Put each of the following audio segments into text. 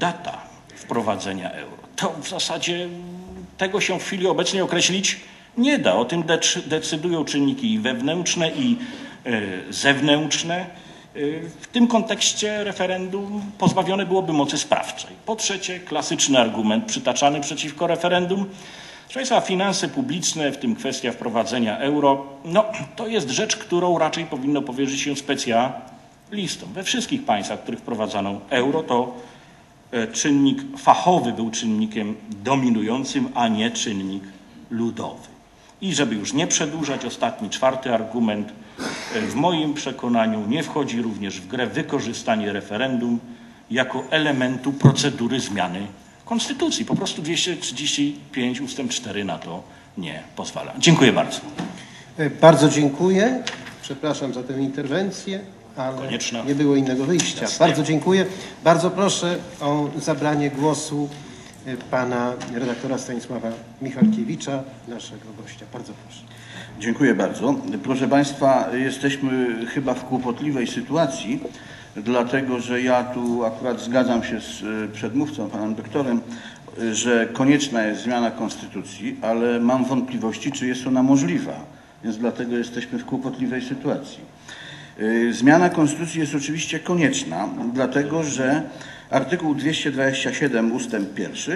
data wprowadzenia euro. To w zasadzie tego się w chwili obecnej określić nie da. O tym decydują czynniki i wewnętrzne, i zewnętrzne. W tym kontekście referendum pozbawione byłoby mocy sprawczej. Po trzecie, klasyczny argument przytaczany przeciwko referendum. Proszę Państwa, finanse publiczne, w tym kwestia wprowadzenia euro, no to jest rzecz, którą raczej powinno powierzyć się specjalistom. We wszystkich państwach, w których wprowadzano euro, to czynnik fachowy był czynnikiem dominującym, a nie czynnik ludowy. I żeby już nie przedłużać, ostatni, czwarty argument. W moim przekonaniu nie wchodzi również w grę wykorzystanie referendum jako elementu procedury zmiany konstytucji. Po prostu 235 ustęp 4 na to nie pozwala. Dziękuję bardzo. Bardzo dziękuję. Przepraszam za tę interwencję, ale konieczna. Nie było innego wyjścia. Jasne. Bardzo dziękuję. Bardzo proszę o zabranie głosu pana redaktora Stanisława Michalkiewicza, naszego gościa. Bardzo proszę. Dziękuję bardzo. Proszę Państwa, jesteśmy chyba w kłopotliwej sytuacji, dlatego że ja tu akurat zgadzam się z przedmówcą, panem doktorem, że konieczna jest zmiana konstytucji, ale mam wątpliwości, czy jest ona możliwa, więc dlatego jesteśmy w kłopotliwej sytuacji. Zmiana konstytucji jest oczywiście konieczna, dlatego że artykuł 227 ustęp 1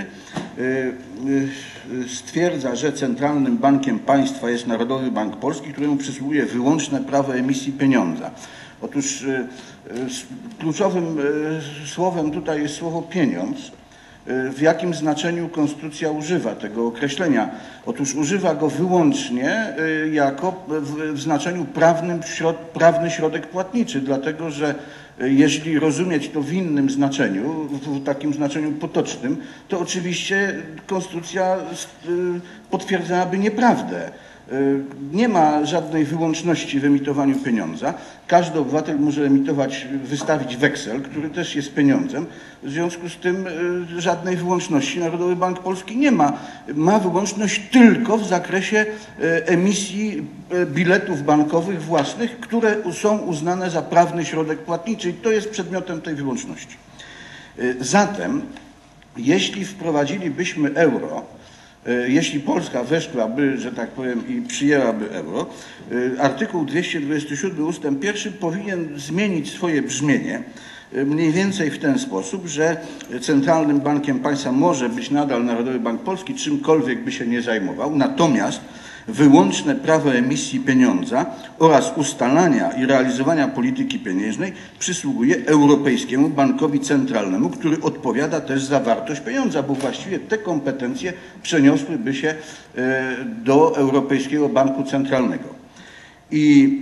stwierdza, że Centralnym Bankiem Państwa jest Narodowy Bank Polski, któremu przysługuje wyłączne prawo emisji pieniądza. Otóż kluczowym słowem tutaj jest słowo pieniądz. W jakim znaczeniu konstytucja używa tego określenia? Otóż używa go wyłącznie jako w znaczeniu prawnym prawny środek płatniczy, dlatego że jeśli rozumieć to w innym znaczeniu, w takim znaczeniu potocznym, to oczywiście konstytucja potwierdzałaby nieprawdę. Nie ma żadnej wyłączności w emitowaniu pieniądza. Każdy obywatel może wystawić weksel, który też jest pieniądzem. W związku z tym żadnej wyłączności Narodowy Bank Polski nie ma. Ma wyłączność tylko w zakresie emisji biletów bankowych własnych, które są uznane za prawny środek płatniczy i to jest przedmiotem tej wyłączności. Zatem, jeśli wprowadzilibyśmy euro, jeśli Polska weszłaby, że tak powiem, i przyjęłaby euro, artykuł 227 ustęp 1 powinien zmienić swoje brzmienie mniej więcej w ten sposób, że Centralnym Bankiem Państwa może być nadal Narodowy Bank Polski, czymkolwiek by się nie zajmował, natomiast wyłączne prawo emisji pieniądza oraz ustalania i realizowania polityki pieniężnej przysługuje Europejskiemu Bankowi Centralnemu, który odpowiada też za wartość pieniądza, bo właściwie te kompetencje przeniosłyby się do Europejskiego Banku Centralnego. I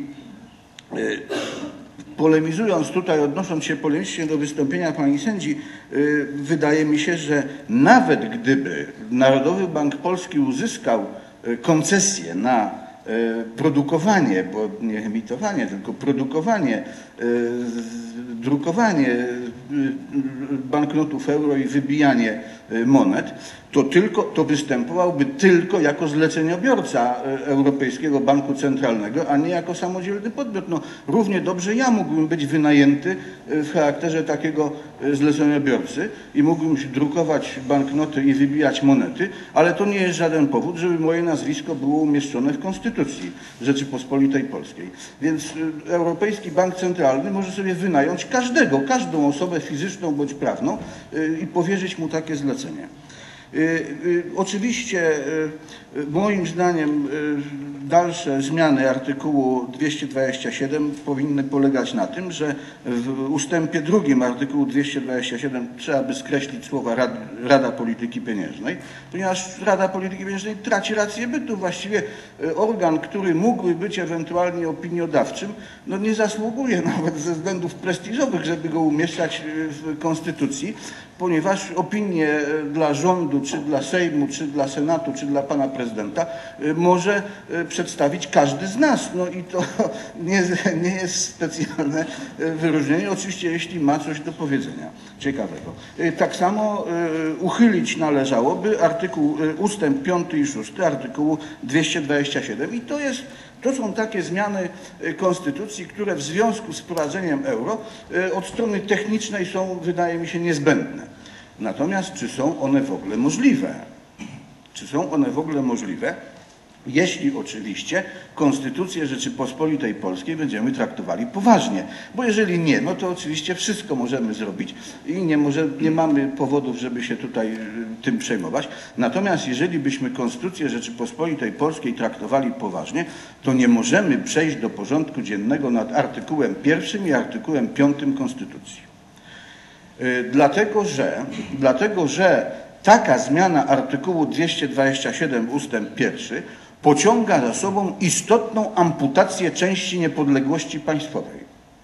polemizując tutaj, odnosząc się polemicznie do wystąpienia pani sędzi, wydaje mi się, że nawet gdyby Narodowy Bank Polski uzyskał koncesję na produkowanie, bo nie emitowanie, tylko produkowanie, drukowanie banknotów euro i wybijanie monet, to występowałby tylko jako zleceniobiorca Europejskiego Banku Centralnego, a nie jako samodzielny podmiot. No, równie dobrze ja mógłbym być wynajęty w charakterze takiego zleceniobiorcy i mógłbym drukować banknoty i wybijać monety, ale to nie jest żaden powód, żeby moje nazwisko było umieszczone w Konstytucji Rzeczypospolitej Polskiej. Więc Europejski Bank Centralny może sobie wynająć każdą osobę fizyczną bądź prawną i powierzyć mu takie zlecenie. Oczywiście moim zdaniem dalsze zmiany artykułu 227 powinny polegać na tym, że w ustępie 2 artykułu 227 trzeba by skreślić słowa Rada Polityki Pieniężnej, ponieważ Rada Polityki Pieniężnej traci rację bytu. Właściwie organ, który mógłby być ewentualnie opiniodawczym, no nie zasługuje nawet ze względów prestiżowych, żeby go umieszczać w Konstytucji, ponieważ opinie dla rządu, czy dla Sejmu, czy dla Senatu, czy dla pana prezydenta może przedstawić każdy z nas. No i to nie jest specjalne wyróżnienie, oczywiście jeśli ma coś do powiedzenia ciekawego. Tak samo uchylić należałoby ustęp 5 i 6 artykułu 227 i to są takie zmiany konstytucji, które w związku z wprowadzeniem euro od strony technicznej są, wydaje mi się, niezbędne. Natomiast czy są one w ogóle możliwe? Czy są one w ogóle możliwe, jeśli oczywiście Konstytucję Rzeczypospolitej Polskiej będziemy traktowali poważnie? Bo jeżeli nie, no to oczywiście wszystko możemy zrobić i nie mamy powodów, żeby się tutaj tym przejmować. Natomiast jeżeli byśmy Konstytucję Rzeczypospolitej Polskiej traktowali poważnie, to nie możemy przejść do porządku dziennego nad artykułem 1 i artykułem 5 Konstytucji. Dlatego, że taka zmiana artykułu 227 ustęp 1 pociąga za sobą istotną amputację części niepodległości państwowej.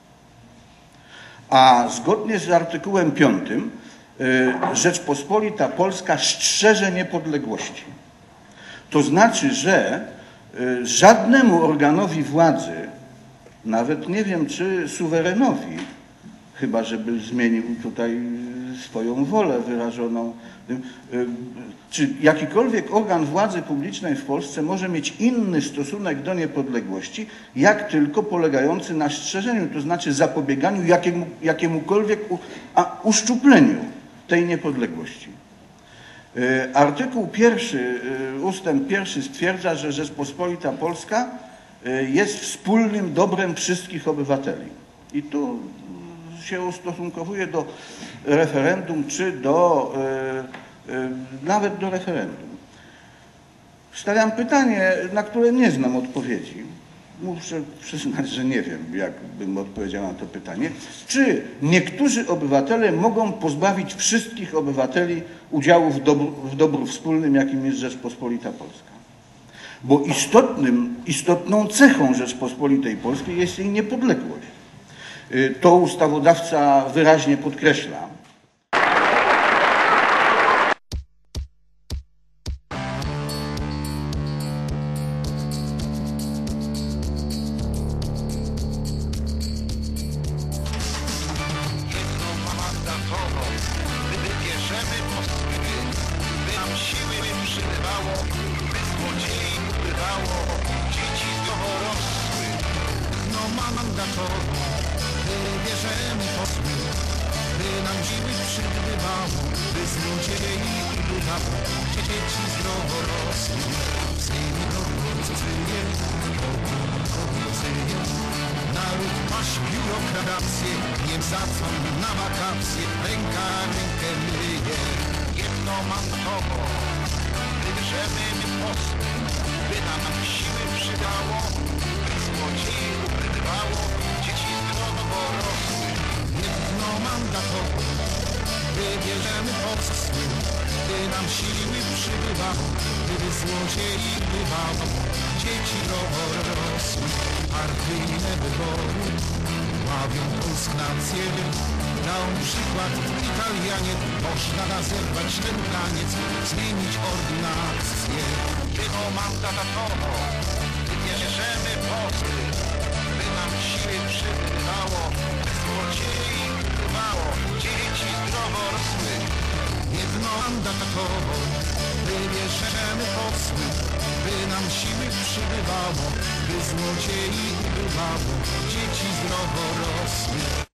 A zgodnie z artykułem 5 Rzeczpospolita Polska strzeże niepodległości. To znaczy, że żadnemu organowi władzy, nawet nie wiem czy suwerenowi, chyba żeby zmienił tutaj swoją wolę wyrażoną, czy jakikolwiek organ władzy publicznej w Polsce może mieć inny stosunek do niepodległości, jak tylko polegający na strzeżeniu, to znaczy zapobieganiu jakiemukolwiek uszczupleniu tej niepodległości. Artykuł 1 ustęp 1 stwierdza, że Rzeczpospolita Polska jest wspólnym dobrem wszystkich obywateli. I tu się ustosunkowuje do referendum, czy nawet do referendum. Stawiam pytanie, na które nie znam odpowiedzi. Muszę przyznać, że nie wiem, jak bym odpowiedział na to pytanie. Czy niektórzy obywatele mogą pozbawić wszystkich obywateli udziału w dobru wspólnym, jakim jest Rzeczpospolita Polska? Bo istotną cechą Rzeczpospolitej Polskiej jest jej niepodległość. To ustawodawca wyraźnie podkreśla. Wybierzemy posły, by nam siły przybywało, by złodziei ubywało, dzieci zdrowo rosły. Z nimi obowiązuje, naród masz biurokrację, nie wsadzą na wakacje, ręka rękę myje. Jedno mam tobo, wybierzemy posły, by nam siły przydało, by złodziei ubywało, dzieci zdrowo rosły. Jedno mandatowo, wybierzemy posły, by nam siły przybywało, by złodziei bywało, dzieci zdrowo rosły. Partyjne wybory ławią polską nację. Dał przykład Italianie, można nazerwać ten taniec, zmienić ordynację. Jedno mandatowo, wybierzemy posły, by nam siły przybywało, by złodziei bywało, dzieci zdrowo rosły. Jedno mandatowo, wybierzemy posły, by nam siły przybywało, by złodziei bywało, dzieci zdrowo rosły.